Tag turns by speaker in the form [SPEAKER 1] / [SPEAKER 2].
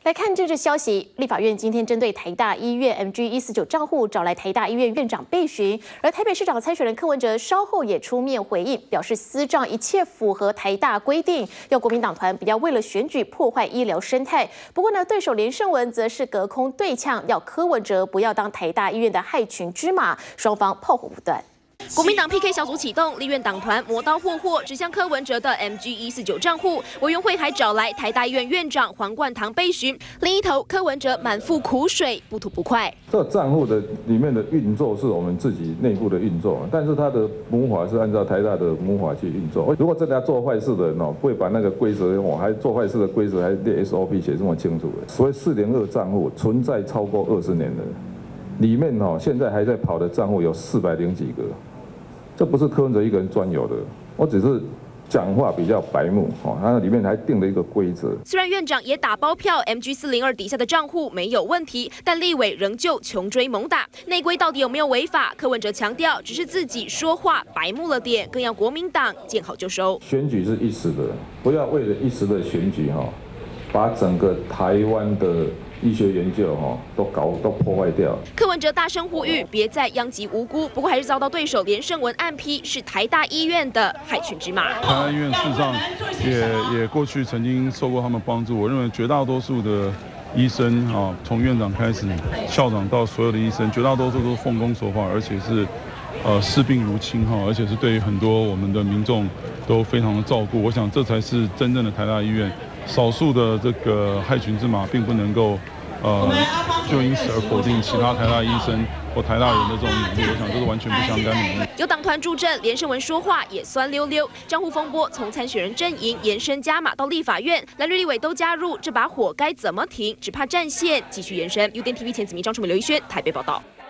[SPEAKER 1] 来看政治消息，立法院今天针对台大医院 MG149账户找来台大医院院长备询，而台北市长参选人柯文哲稍后也出面回应，表示私账一切符合台大规定，要国民党团不要为了选举破坏医疗生态。不过呢，对手连胜文则是隔空对呛，要柯文哲不要当台大医院的害群之马，双方炮火不断。
[SPEAKER 2] 国民党 PK 小组启动，立院党团磨刀霍霍，指向柯文哲的 MG149账户。委员会还找来台大医院院长黄冠堂备询。另一头，柯文哲满腹苦水，不吐不快。
[SPEAKER 3] 这个账户的里面的运作是我们自己内部的运作，但是它的母法是按照台大的母法去运作。如果真的要做坏事的人哦，不会把那个规则还做坏事的规则还列 SOP 写这么清楚的。所谓402账户存在超过20年了，里面哦现在还在跑的账户有400几个。 这不是柯文哲一个人专有的，我只是讲话比较白目哦，它里面还定了一个规则。
[SPEAKER 2] 虽然院长也打包票 MG402底下的账户没有问题，但立委仍旧穷追猛打。内规到底有没有违法？柯文哲强调，只是自己说话白目了点，更要国民党见好就收。
[SPEAKER 3] 选举是一时的，不要为了一时的选举哈，把整个台湾的 医学研究都破坏掉。
[SPEAKER 2] 柯文哲大声呼吁，别再殃及无辜。不过还是遭到对手连胜文暗批是台大医院的害群之马。
[SPEAKER 4] 台大医院事实上也过去曾经受过他们帮助。我认为绝大多数的医生从院长开始，校长到所有的医生，绝大多数都是奉公守法，而且是视病如亲而且是对于很多我们的民众都非常的照顾。我想这才是真正的台大医院。 少数的这个害群之马，并不能够就因此而否定其他台大医生或台大人的这种努力。我想这是完全不相干的努力。
[SPEAKER 2] 有党团助阵，连胜文说话也酸溜溜。账户风波从参选人阵营延伸加码到立法院，蓝绿立委都加入，这把火该怎么停？只怕战线继续延伸。UDN TV 前子明张楚美、刘一轩台北报道。